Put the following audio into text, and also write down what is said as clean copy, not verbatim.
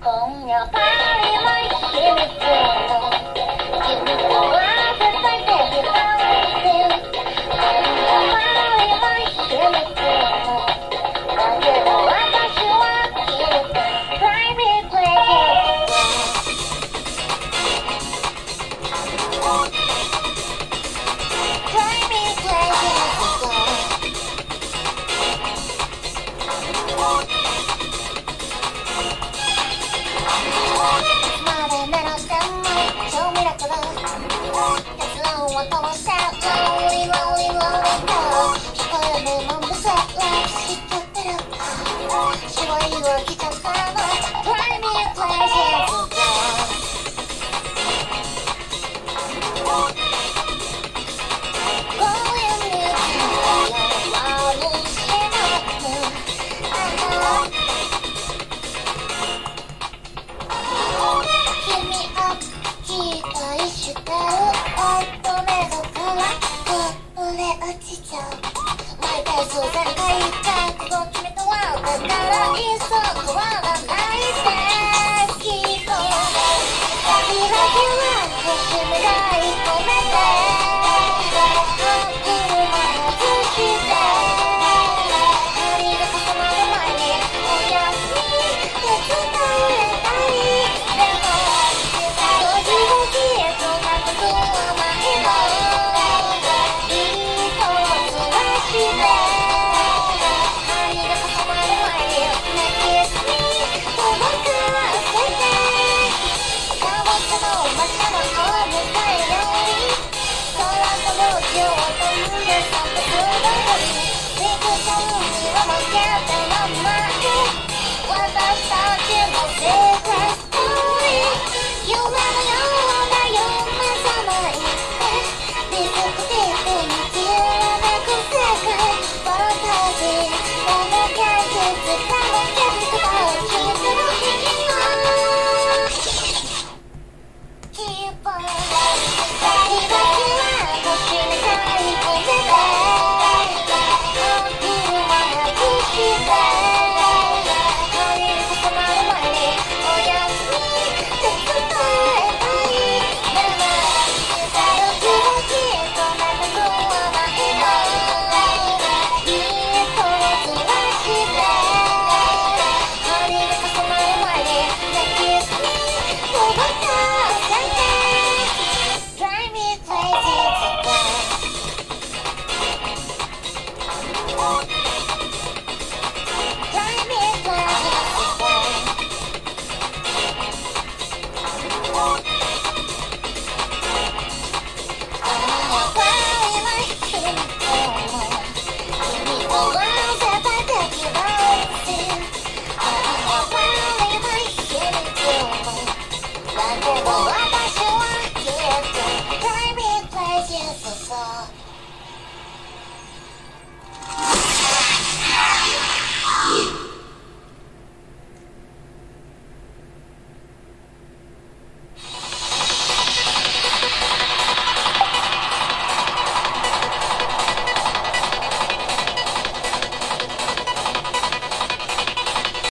今夜パリは秘密の君とは絶対的な今夜パリは秘密のだけど私は君と Private pleasure Private pleasure まで狙っても超ミラクル結論を通してローリーローリーローリーと聞こえるもんぶせらしちゃってる白いは来ちゃったの Private pleasure こういうミュージックあるしなく君を期待してる乙女だから溢れ落ちちゃう毎回そう前回覚悟決めたわだからいっそ変わ